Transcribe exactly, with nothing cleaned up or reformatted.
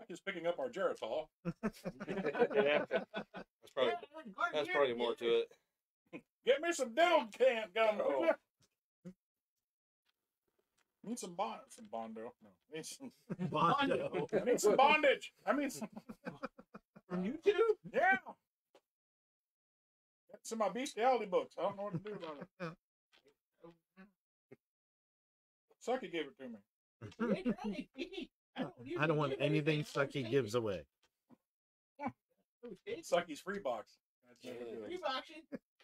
Just picking up our Geritol. Yeah. That's probably that's probably more to it. Get me some dental can gum, Oh. would you? Need some bond, some bondo. No, need some Bondo. I need some bondage. I mean, some, From YouTube? yeah. That's in my bestiality books. I don't know what to do about it. Sucky gave it to me. I don't want anything Sucky gives away. Sucky's free box. That's never Yeah. good. Free boxing.